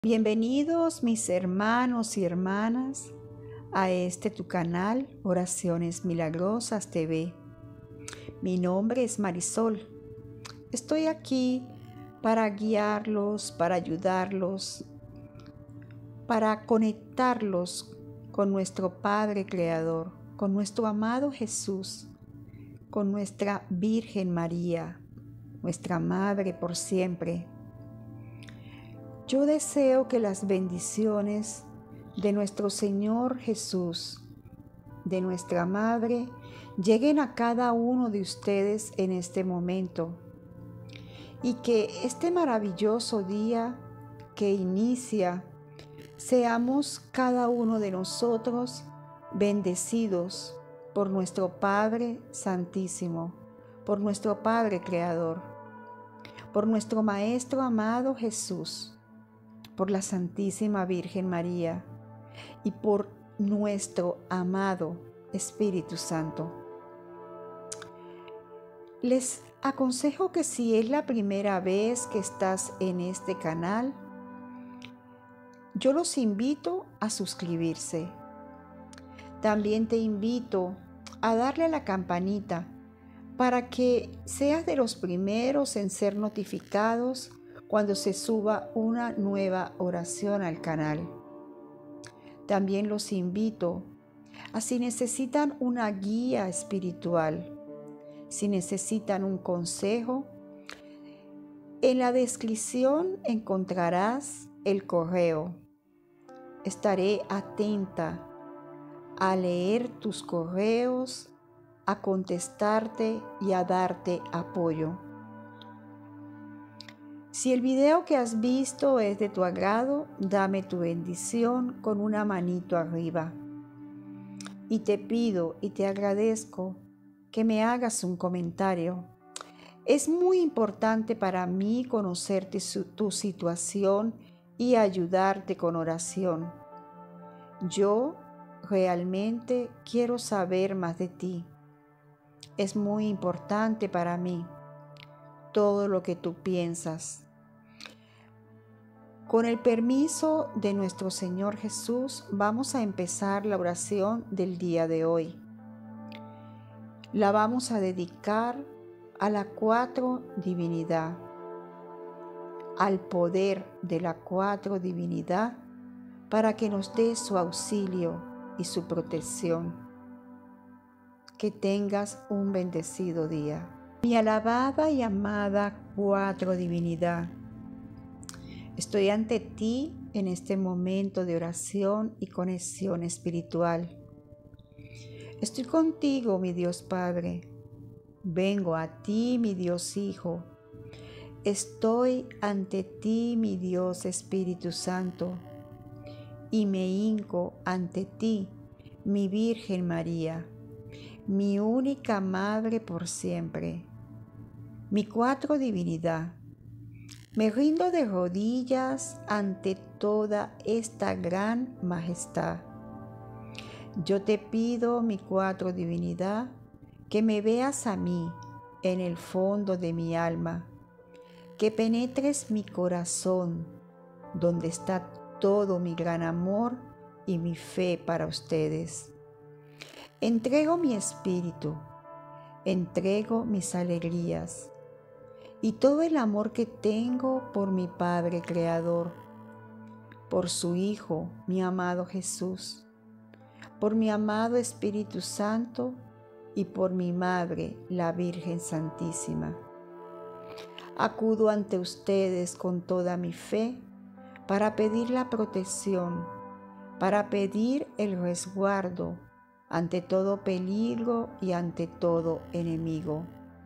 Bienvenidos mis hermanos y hermanas a tu canal Oraciones Milagrosas TV. Mi nombre es Marisol. Estoy aquí para guiarlos, para ayudarlos, para conectarlos con nuestro Padre Creador, con nuestro amado Jesús, con nuestra Virgen María, nuestra Madre por siempre. Yo deseo que las bendiciones de nuestro Señor Jesús, de nuestra Madre, lleguen a cada uno de ustedes en este momento y que este maravilloso día que inicia, seamos cada uno de nosotros bendecidos por nuestro Padre Santísimo, por nuestro Padre Creador, por nuestro Maestro amado Jesús, por la Santísima Virgen María y por nuestro amado Espíritu Santo. Les aconsejo que si es la primera vez que estás en este canal, yo los invito a suscribirse. También te invito a darle a la campanita para que seas de los primeros en ser notificados cuando se suba una nueva oración al canal. También los invito a, si necesitan una guía espiritual, si necesitan un consejo, en la descripción encontrarás el correo. Estaré atenta a leer tus correos, a contestarte y a darte apoyo. Si el video que has visto es de tu agrado, dame tu bendición con una manito arriba. Y te pido y te agradezco que me hagas un comentario. Es muy importante para mí conocerte tu situación y ayudarte con oración. Yo realmente quiero saber más de ti. Es muy importante para mí todo lo que tú piensas. Con el permiso de nuestro Señor Jesús, vamos a empezar la oración del día de hoy. La vamos a dedicar a la Cuatro Divinidad, al poder de la Cuatro Divinidad, para que nos dé su auxilio y su protección. Que tengas un bendecido día. Mi alabada y amada Cuatro Divinidad, estoy ante ti en este momento de oración y conexión espiritual. Estoy contigo, mi Dios Padre. Vengo a ti, mi Dios Hijo. Estoy ante ti, mi Dios Espíritu Santo. Y me hinco ante ti, mi Virgen María, mi única Madre por siempre. Mi Cuatro Divinidad, me rindo de rodillas ante toda esta gran majestad. Yo te pido, mi Cuatro Divinidad, que me veas a mí en el fondo de mi alma, que penetres mi corazón, donde está todo mi gran amor y mi fe para ustedes. Entrego mi espíritu, entrego mis alegrías y todo el amor que tengo por mi Padre Creador, por su Hijo, mi amado Jesús, por mi amado Espíritu Santo y por mi Madre, la Virgen Santísima. Acudo ante ustedes con toda mi fe para pedir la protección, para pedir el resguardo ante todo peligro y ante todo enemigo.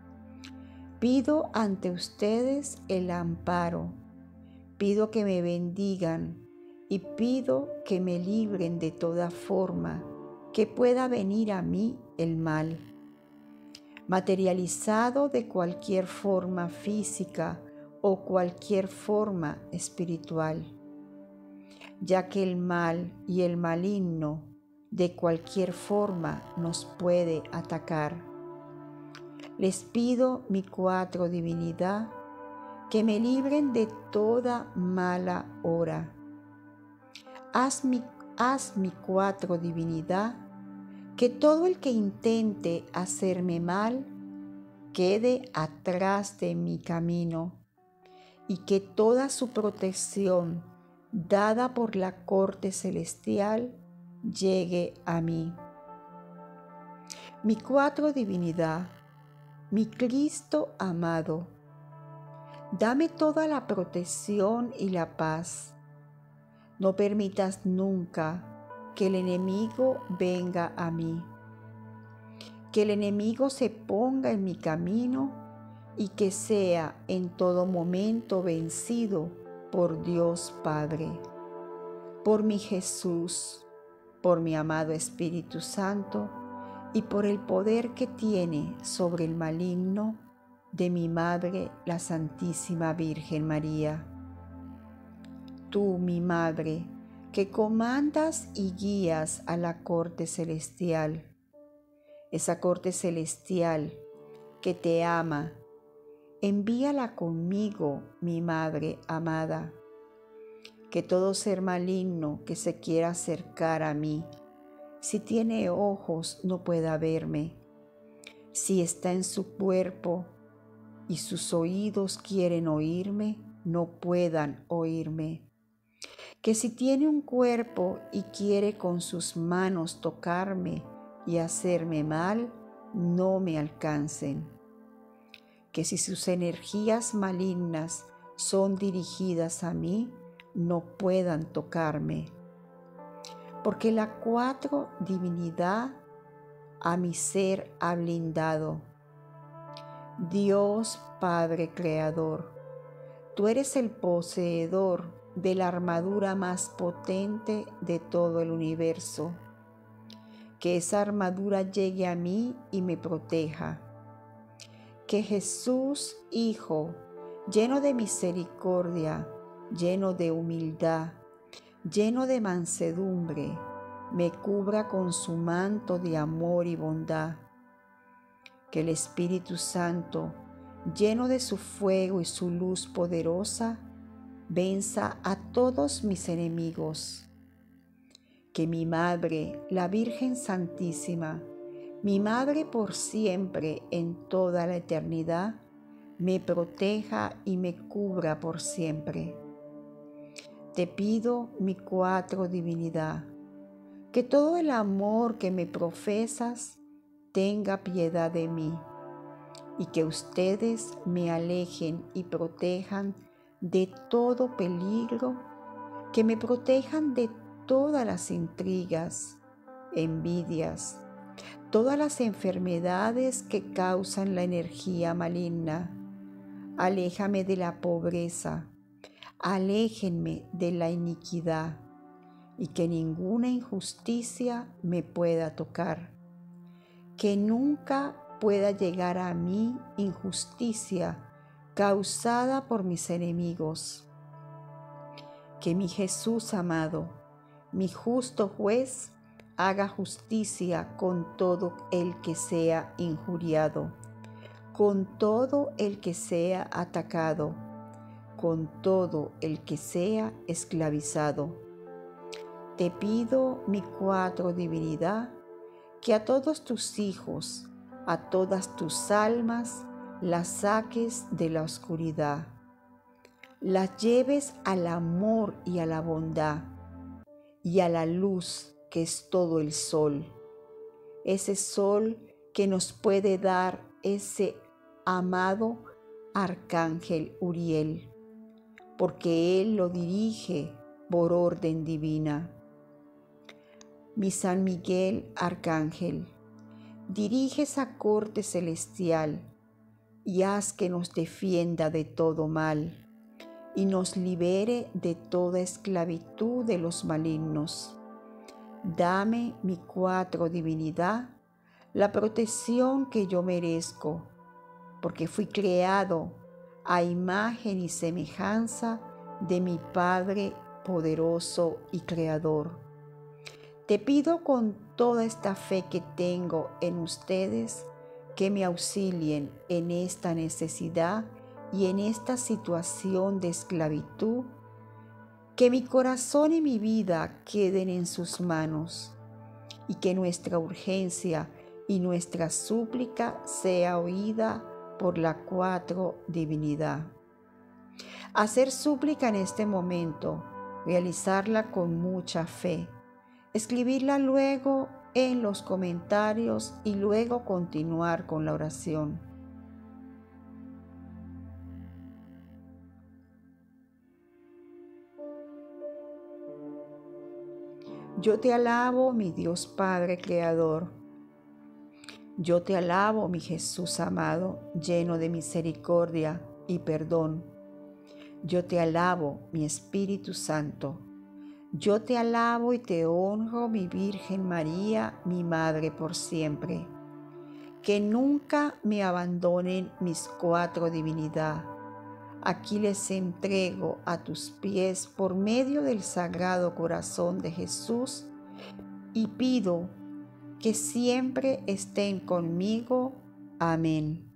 Pido ante ustedes el amparo, pido que me bendigan y pido que me libren de toda forma que pueda venir a mí el mal, materializado de cualquier forma física o cualquier forma espiritual, ya que el mal y el maligno de cualquier forma nos puede atacar. Les pido, mi Cuatro Divinidad, que me libren de toda mala hora, haz mi cuatro divinidad, que todo el que intente hacerme mal quede atrás de mi camino, y que toda su protección dada por la corte celestial llegue a mí. Mi cuatro divinidad, mi Cristo amado, dame toda la protección y la paz. No permitas nunca que el enemigo venga a mí, que el enemigo se ponga en mi camino y que sea en todo momento vencido por Dios Padre, por mi Jesús, por mi amado Espíritu Santo y por el poder que tiene sobre el maligno de mi Madre, la Santísima Virgen María. Tú, mi Madre, que comandas y guías a la corte celestial, esa corte celestial que te ama, envíala conmigo, mi Madre amada. Que todo ser maligno que se quiera acercar a mí, si tiene ojos no pueda verme, si está en su cuerpo y sus oídos quieren oírme, no puedan oírme. Que si tiene un cuerpo y quiere con sus manos tocarme y hacerme mal, no me alcancen. Que si sus energías malignas son dirigidas a mí, no puedan tocarme. Porque la cuatro divinidad a mi ser ha blindado. Dios Padre Creador, tú eres el poseedor de la armadura más potente de todo el universo. Que esa armadura llegue a mí y me proteja. Que Jesús, Hijo, lleno de misericordia, lleno de humildad, lleno de mansedumbre, me cubra con su manto de amor y bondad. Que el Espíritu Santo, lleno de su fuego y su luz poderosa, venza a todos mis enemigos. Que mi Madre, la Virgen Santísima, mi Madre por siempre en toda la eternidad, me proteja y me cubra por siempre. Te pido, mi cuatro divinidad, que todo el amor que me profesas tenga piedad de mí, y que ustedes me alejen y protejan de todo peligro, que me protejan de todas las intrigas, envidias, todas las enfermedades que causan la energía maligna. Aléjame de la pobreza, aléjenme de la iniquidad, y que ninguna injusticia me pueda tocar. Que nunca pueda llegar a mí injusticia causada por mis enemigos. Que mi Jesús amado, mi justo juez, haga justicia con todo el que sea injuriado, con todo el que sea atacado, con todo el que sea esclavizado. Te pido, mi cuatro divinidad, que a todos tus hijos, a todas tus almas, las saques de la oscuridad, las lleves al amor y a la bondad, y a la luz que es todo el sol, ese sol que nos puede dar ese amado Arcángel Uriel, porque él lo dirige por orden divina. Mi San Miguel Arcángel, dirige esa corte celestial y haz que nos defienda de todo mal y nos libere de toda esclavitud de los malignos. Dame, mi cuatro divinidad, la protección que yo merezco, porque fui creado a imagen y semejanza de mi Padre poderoso y creador. Te pido con toda esta fe que tengo en ustedes que me auxilien en esta necesidad y en esta situación de esclavitud Que mi corazón y mi vida queden en sus manos y que nuestra urgencia y nuestra súplica sea oída por la cuatro divinidad. Hacer súplica en este momento, realizarla con mucha fe, escribirla luego en los comentarios y luego continuar con la oración. Yo te alabo, mi Dios Padre Creador. Yo te alabo, mi Jesús amado, lleno de misericordia y perdón. Yo te alabo, mi Espíritu Santo. Yo te alabo y te honro, mi Virgen María, mi Madre por siempre. Que nunca me abandonen mis cuatro divinidad. Aquí les entrego a tus pies por medio del Sagrado Corazón de Jesús y pido que siempre estén conmigo. Amén.